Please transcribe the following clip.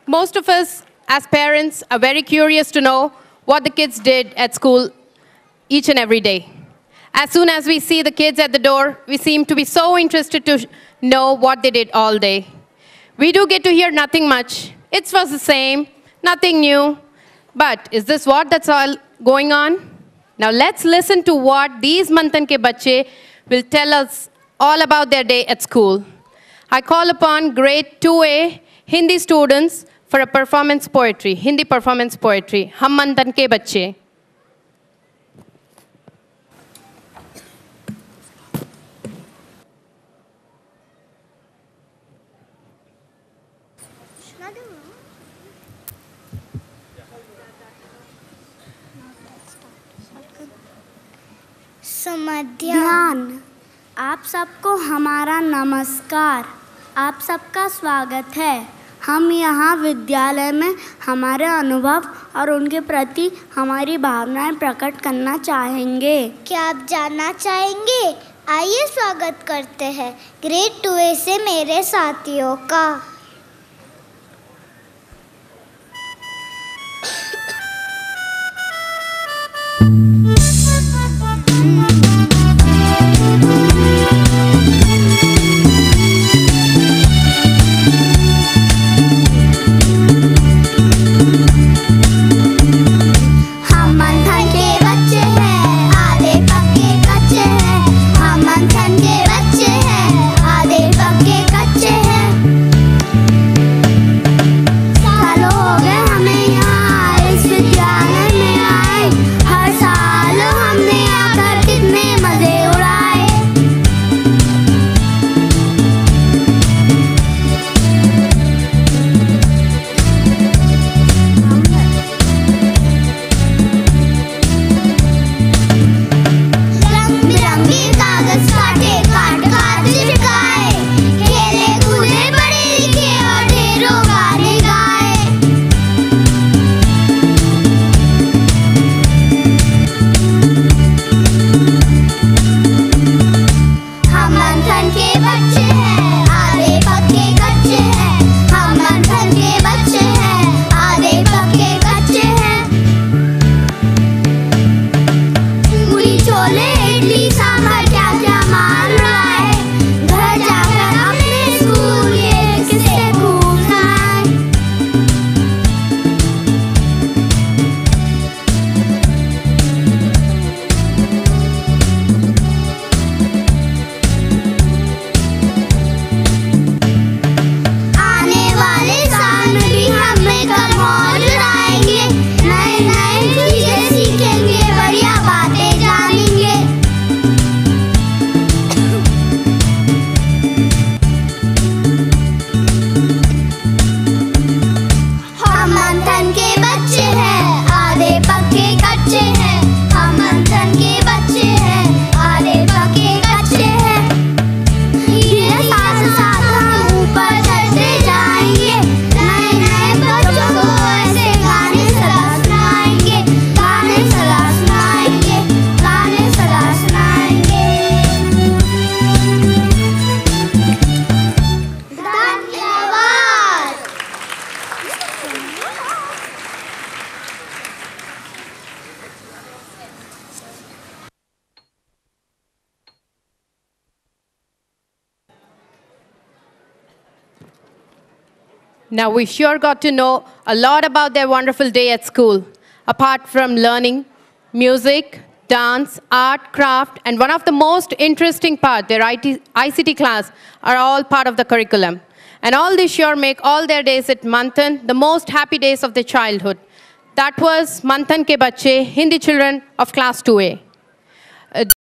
Most of us, as parents, are very curious to know what the kids did at school each and every day. As soon as we see the kids at the door, we seem to be so interested to know what they did all day. We do get to hear nothing much. It was the same, nothing new. But is this what that's all going on? Now let's listen to what these Manthan ke bache will tell us all about their day at school. I call upon grade 2A Hindi students for a performance poetry, Hindi performance poetry. Hum Manthan ke bache. ध्यान। आप सबको हमारा नमस्कार। आप सबका स्वागत है। हम यहाँ विद्यालय में हमारे अनुभव और उनके प्रति हमारी भावनाएं प्रकट करना चाहेंगे। क्या आप जानना चाहेंगे? आइए स्वागत करते हैं ग्रेड 2A से मेरे साथियों का। Now, we sure got to know a lot about their wonderful day at school. Apart from learning, music, dance, art, craft, and one of the most interesting part, their ICT class, are all part of the curriculum. And all this sure make all their days at Manthan the most happy days of their childhood. That was Manthan ke bache, Hindi children of class 2A.